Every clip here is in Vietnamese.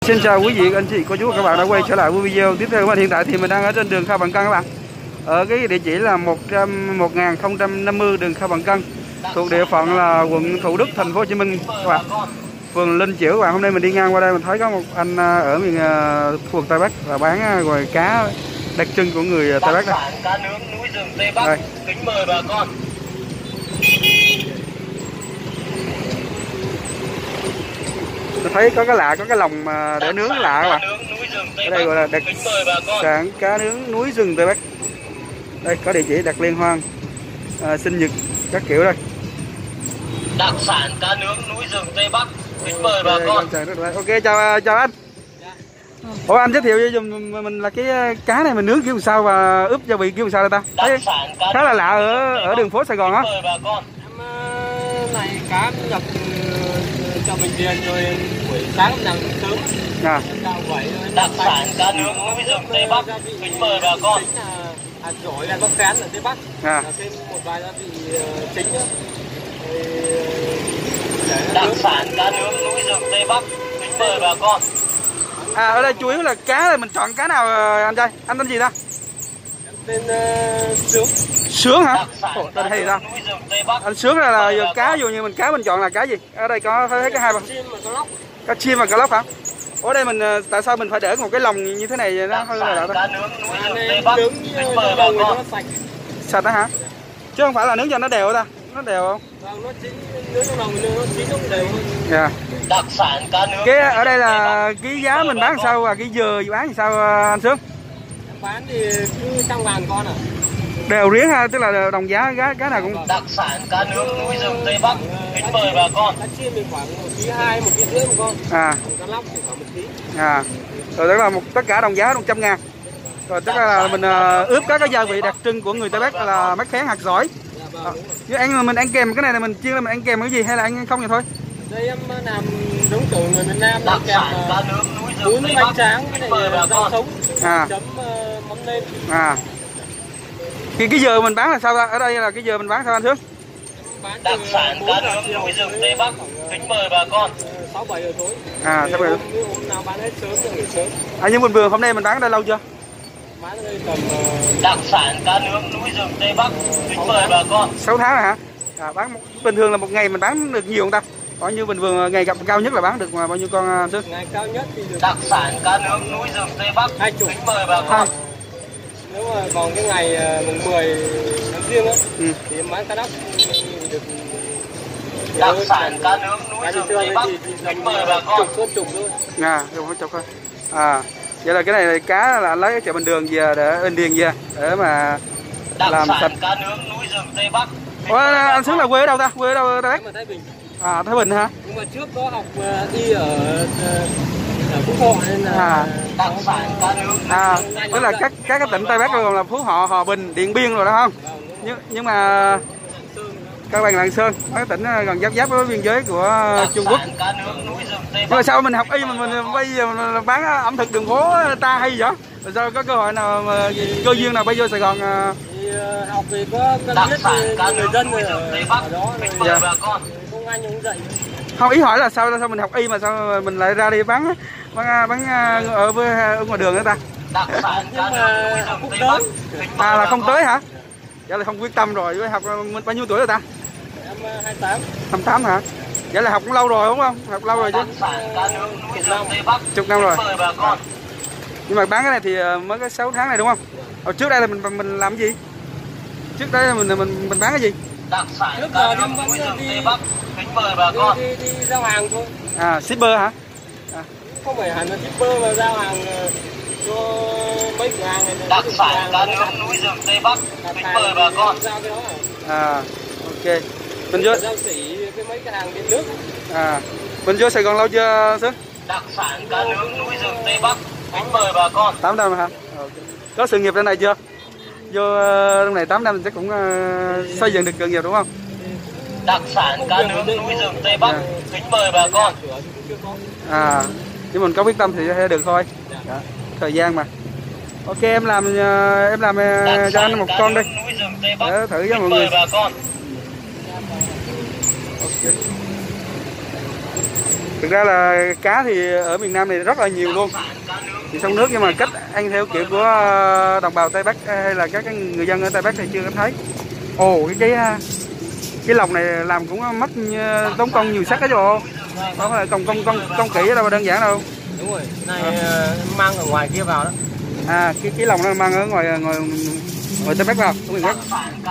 Xin chào quý vị, anh chị, cô chú và các bạn đã quay trở lại với video tiếp theo của mình. Hiện tại thì mình đang ở trên đường Kha Vạn Cân các bạn. Ở cái địa chỉ là 1050 đường Kha Vạn Cân, thuộc địa phận là quận Thủ Đức, thành phố Hồ Chí Minh các bạn. Phường Linh Chiểu các bạn. Hôm nay mình đi ngang qua đây mình thấy có một anh ở miền khu vực Tây Bắc và bán gọi cá đặc trưng của người Tây Bắc đây. Cá nướng núi rừng Tây Bắc. Kính mời bà con. Tôi thấy có cái lạ, có cái lòng mà để nướng lạ các bạn. Ở đây gọi là đặc sản cá nướng núi rừng Tây Bắc. Đây có địa chỉ đặt liên hoan, sinh nhật các kiểu đây. Đặc sản cá nướng núi rừng Tây Bắc. Kính mời bà con. Ok, chào anh. Ủa anh giới thiệu cho mình là cái cá này mình nướng kiểu sao và ướp gia vị kiểu sao đây ta? Thấy khá là lạ ở đường phố Sài Gòn á. Em này cá nhập cho bệnh viện rồi buổi sáng làm sớm. Đặc sản cá nướng núi rừng Tây Bắc. Kính mời bà con. Hạt dổi là bắp cán ở Tây Bắc. Thêm một vài gia vị chính nữa. Đặc sản cá nướng núi rừng Tây Bắc. Kính mời bà con. Ở đây chủ yếu là cá là mình chọn cá nào anh trai? Anh tên gì ta? Tên Sướng. Sướng hả? Ồ, tên hay gì ta? Anh Sướng là cá, dù như cá mình chọn là cá gì? Ở đây có thấy cái hai cá chim và cá lóc hả? Ở đây mình tại sao mình phải để một cái lồng như thế này nó hơi là cá nướng núi rừng Tây Bắc. Kính mời bà con. Sạch đó hả? Chứ không phải là nướng cho nó đều ta? Nó đều không? Vâng, nó chín, nướng trong lòng nó chín nó đều hơn. Dạ. Đặc sản cá nướng. Cái ở đây là cái giá mình bán sao và cái giờ bán thì sao anh Sướng? Bán thì cứ 100.000 con à. Đều riêng ha, tức là đồng giá cái nào cũng. Đặc sản cá nướng núi rừng Tây Bắc. Kính mời bà con. Cá chim thì khoảng 1,2 kg, 1,5 kg một con. Cá lóc thì khoảng 1 kg. Rồi tức là tất cả đồng giá 100.000. Rồi tức là mình ướp các cái gia vị đặc trưng của người Tây Bắc là mắc khén, hạt dổi. Chứ mình ăn kèm cái này là mình chiên là mình ăn kèm cái gì hay là ăn không vậy thôi? Đây em làm giống kiểu người miền Nam đặc kèm cá nướng núi rừng Tây Bắc. tráng với lại rau sống chấm mắm nêm. Cái giờ mình bán là sao ta? Ở đây là cái giờ mình bán sao anh Sướng? Đặc sản cá nướng núi rừng Tây Bắc. Kính mời bà con. 6-7 giờ tối. 6-7 giờ. Hôm nào bán hết sớm thì nghỉ sớm. Nhưng bình thường hôm nay mình bán ở đây lâu chưa? Bán ở đây tầm đặc sản cá nướng núi rừng Tây Bắc. Kính mời bà con. 6 tháng rồi hả? Bán bình thường là một ngày mình bán được nhiều không ta? Bao nhiêu bình thường ngày gặp cao nhất là bán được bao nhiêu con Sướng? Ngày cao nhất thì được đặc sản cá nướng núi rừng Tây Bắc. 20. Kính mời bà con. Nếu mà còn cái ngày mùng 10 tháng Giêng á thì em bán cá đắp được đặc sản cá nướng núi rừng Tây Bắc. Kính mời bà con. Chục thôi. Không chục thôi. Vậy là cái này cá là anh lấy ở chợ Bình Đường về để in điền về để mà làm sạch. Cá nướng núi rừng Tây Bắc. Anh Sướng là quê ở đâu ta? Quê ở đâu ta? Thái Bình. Thái Bình hả? Nhưng mà trước có học y ở Phú Thọ nên là đặc sản cá nướng. Tức là các cái tỉnh Tây Bắc luôn là Phú Thọ, Hòa Bình, Điện Biên rồi đó không? Nhưng mà các bạn Lạng Sơn, các tỉnh gần giáp với biên giới của Trung Quốc. Nhưng mà sao mình học y mình bây giờ mình bán ẩm thực đường phố ta hay vậy? Rồi sao có cơ hội nào mà cơ duyên nào bay vô Sài Gòn? Thì học thì có cần biết người dân ở đó rồi không ai hướng dạy. Không, ý hỏi là sao mình học y mà sao mình lại ra đi bán ở ngoài đường nữa ta? Nhưng mà không tới. Là không tới hả? Vậy là không quyết tâm rồi. Với học bao nhiêu tuổi rồi ta? Em 28. 28 hả? Vậy là học cũng lâu rồi đúng không? Học lâu rồi chứ. Chục năm rồi. Nhưng mà bán cái này thì mới có 6 tháng này đúng không? Hồi trước đây là mình làm cái gì? Trước đây là mình bán cái gì? Trước giờ em vẫn đi kính mời bà con. Đi giao hàng thôi. Shipper hả? Không phải hẳn là shipper mà giao hàng cho mấy cửa hàng này. Đặc sản cá nướng núi rừng Tây Bắc. Kính mời bà con. Giao cái đó Ok. Mình vô giao xỉ cái mấy cái hàng điện nước. Mình vô Sài Gòn lâu chưa Sướng? Đặc sản cá nướng núi rừng Tây Bắc. Kính mời bà con. 8 năm hả? Có sự nghiệp trên này chưa? Vô trong này 8 năm chắc cũng xây dựng được sự nghiệp đúng không? Đặc sản cá nướng núi rừng Tây Bắc. Kính mời bà con. Chứ mình có quyết tâm thì sẽ được thôi. Thời gian mà. Ok, em làm cho anh một con đi để thử với mọi người. Bà con. Ok. Thực ra là cá thì ở miền Nam này rất là nhiều luôn, thì trong nước, nhưng mà cách ăn theo kiểu của đồng bào Tây Bắc hay là các người dân ở Tây Bắc thì chưa có thấy. Ồ, cái lồng này làm cũng mất tốn công nhiều sắt đó chứ bộ. Không phải công kỹ đâu mà đơn giản đâu. Đúng rồi, này mang ở ngoài kia vào đó. À, cái lồng nó mang ở ngoài Tây Bắc vào, đúng rồi.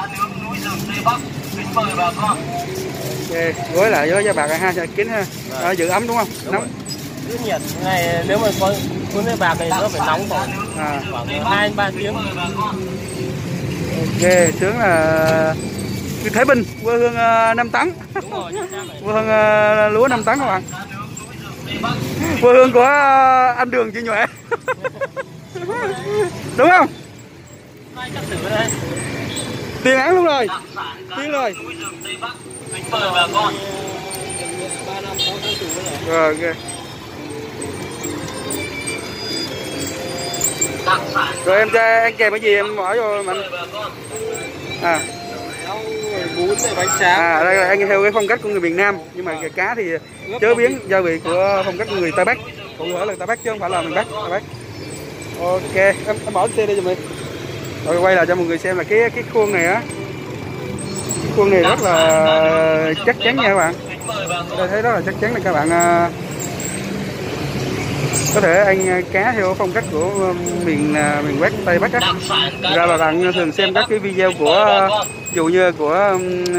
Ok, gói lại với bạc ha, cho kín ha, giữ ấm đúng không? Đúng Nóng. Giữ nhiệt này, nếu mà có cuốn với bạc này nó phải nóng khoảng 2-3 tiếng. Ok, tướng là Thái Bình, quê hương 5 tấn. Đúng rồi, quê hương lúa 5 tấn các bạn. Quê hương của anh Đường chị Nhuệ. Đúng không? Tiền án luôn rồi. Tiền rồi. Rồi ok. Rồi em cho ăn kèm cái gì em bỏ vô mình. À. Bún này, bánh tráng. À, đây là ăn theo cái phong cách của người miền Nam, nhưng mà cá thì chế biến gia vị của phong cách của người Tây Bắc. Cụ thể là Tây Bắc chứ không phải là miền Bắc, Tây Bắc. Ok, em bỏ cái xe đi cho mình. Rồi quay lại cho mọi người xem là cái khuôn này á. Cái khuôn này rất là chắc chắn nha các bạn. Tôi thấy rất là chắc chắn là các bạn có thể ăn cá theo phong cách của miền Bắc, Tây Bắc á. Ra là bạn thường xem các cái video của ví dụ như của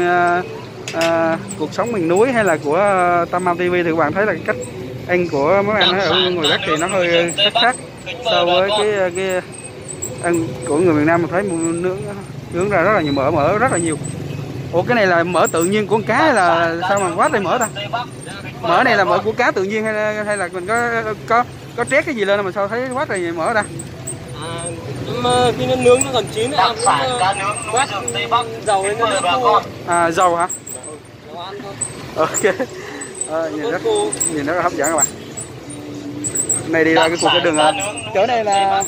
cuộc sống miền núi hay là của Tam Mau TV thì các bạn thấy là cái cách ăn của món ăn ở người Bắc thì nó hơi khác so với cái ăn của người miền Nam. Mình thấy nướng ra rất là nhiều mỡ rất là nhiều. Ủa cái này là mỡ tự nhiên của con cá hay là sao mà quá trời mỡ ta? Mỡ này là mỡ của cá tự nhiên hay là mình có trét cái gì lên mà sao thấy quá trời mỡ ta? Khi nó nướng nó còn chín nó cũng quát dầu lên nó khô. À, dầu hả? Ok. Nhìn rất là hấp dẫn các bạn. Này đi ra cái cuộc cái đường chỗ này là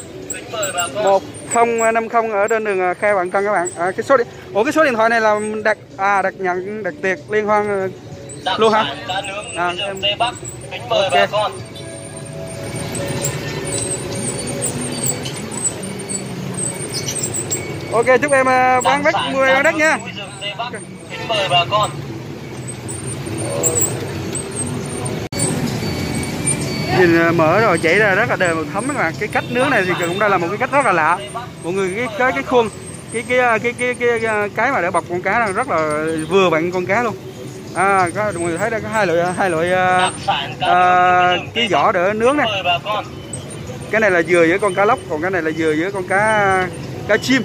1050 ở trên đường Khai Vạn Cân các bạn. Cái số điện thoại này là đặt tiệc liên hoan luôn hả? Em... Ok. Ok, chúc em bán bách 10 con đất nha. Mời bà con. Nhìn mỡ rồi chảy ra rất là đều thấm các bạn. Cái cách nướng này thì cũng đây là một cái cách rất là lạ. Mọi người cái khuôn cái mà để bọc con cá rất là vừa vặn con cá luôn. À, có mọi người thấy đây có hai loại cái vỏ để nướng này. Cái này là vừa với con cá lóc, còn cái này là vừa với con cá chim.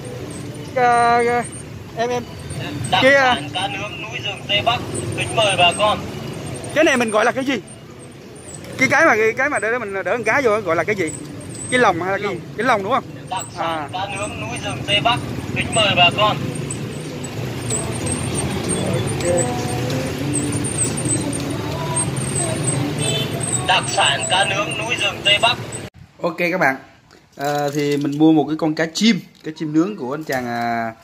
Em cá nướng núi rừng Tây Bắc, kính mời bà con. Cái này mình gọi là cái gì? Cái mà để mình đỡ con cá vô gọi là cái gì? Cái lồng hay là cái gì? Cái lồng đúng không? Đặc sản cá nướng núi rừng Tây Bắc, kính mời bà con. Ok. Đặc sản cá nướng núi rừng Tây Bắc. Ok các bạn, thì mình mua một cái con cá chim nướng của anh chàng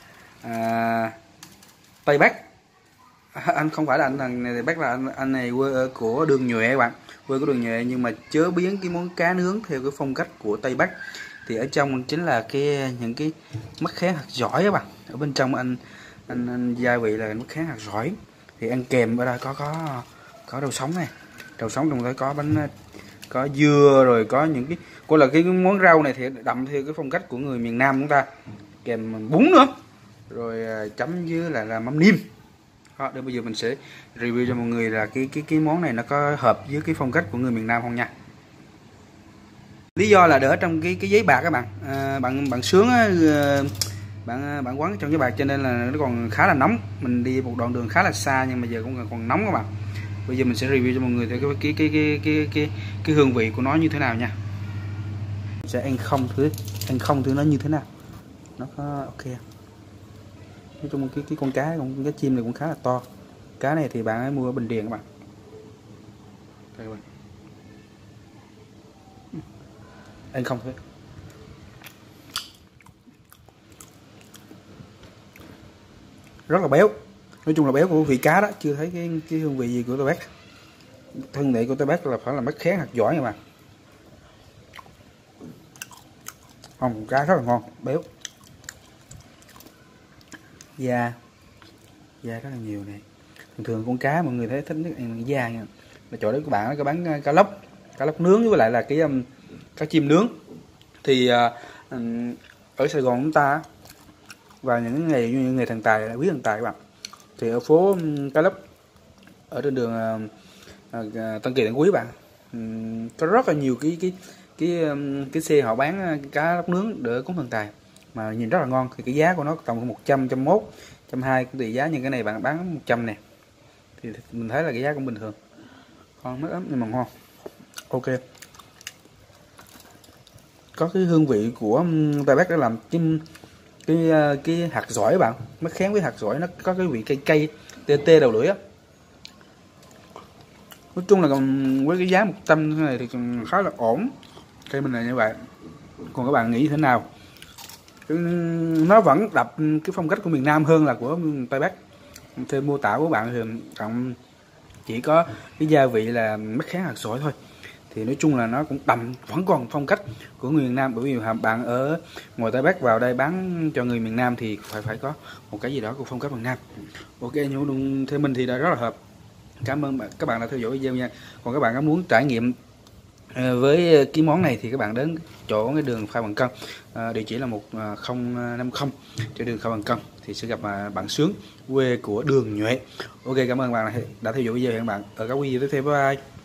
Tây Bắc. Anh không phải là anh này Tây Bắc, là anh này quê của Đường Nhuệ các bạn, quê của Đường Nhuệ, nhưng mà chế biến cái món cá nướng theo cái phong cách của Tây Bắc. Thì ở trong chính là những cái mắc khén hạt giỏi các bạn. Ở bên trong anh gia vị là mắc khén hạt giỏi. Thì ăn kèm ở đây có đậu sống này, đậu sống đồng thời có bánh, có dưa, rồi có những cái gọi là cái món rau này thì đậm theo cái phong cách của người miền Nam chúng ta, kèm bún nữa, rồi chấm với là mắm niêm. Đó, để bây giờ mình sẽ review cho mọi người là cái món này nó có hợp với cái phong cách của người miền Nam không nha. Lý do là để trong cái giấy bạc các bạn, bạn sướng bạn quấn trong giấy bạc cho nên là nó còn khá là nóng. Mình đi một đoạn đường khá là xa nhưng mà giờ cũng còn nóng các bạn. Bây giờ mình sẽ review cho mọi người theo cái hương vị của nó như thế nào nha. Sẽ ăn không thử nó như thế nào. Nó có ok. Nói chung cái con cá chim này cũng khá là to. Cá này thì bạn ấy mua ở Bình Điền các bạn. Đây các bạn. Ăn không thử. Rất là béo. Nói chung là béo của vị cá đó, chưa thấy cái hương vị gì của tôi bác. Thân vị của Tây Bắc là phải là mắc khén hạt giỏi nha bạn. Không, cá rất là ngon, béo. Da rất là nhiều này. Thường thường con cá mọi người thấy thích nhất ăn da nha. Là chỗ đấy các bạn có bán cá lóc nướng với lại là cái cá chim nướng. Thì ở Sài Gòn chúng ta và những ngày như ngày thần tài, quý thần tài các bạn, thì ở phố Cá Lóc ở trên đường Tân Kỳ Tân Quý bạn, có rất là nhiều cái xe họ bán cá lóc nướng để cúng thần tài mà nhìn rất là ngon. Thì cái giá của nó tầm 100, 101, 120 cũng tùy giá, nhưng cái này bạn bán 100 nè, thì mình thấy là cái giá cũng bình thường, ngon mất lắm nhưng mà ngon. Ok, có cái hương vị của Tây Bắc để làm cái hạt giỏi bạn, mắc khén với hạt giỏi nó có cái vị cay tê đầu lưỡi á. Nói chung là với cái giá 100 này thì khá là ổn. Cây mình là như vậy. Còn các bạn nghĩ thế nào? Nó vẫn đập cái phong cách của miền Nam hơn là của Tây Bắc. Theo mô tả của bạn thì chỉ có cái gia vị là mắc khén hạt giỏi thôi. Thì nói chung là nó cũng vẫn còn phong cách của người miền Nam, bởi vì bạn ở ngoài Tây Bắc vào đây bán cho người miền Nam thì phải có một cái gì đó của phong cách miền Nam. Ok, nhưng theo mình thì đã rất là hợp. Cảm ơn các bạn đã theo dõi video nha. Còn các bạn có muốn trải nghiệm với cái món này thì các bạn đến chỗ cái đường Phan Bằng Cân, địa chỉ là 1050 trên đường Phan Bằng Cân thì sẽ gặp bạn Sướng, quê của Đường Nhuệ. Ok, cảm ơn bạn đã theo dõi video. Hẹn bạn ở các video tiếp theo. Bye bye.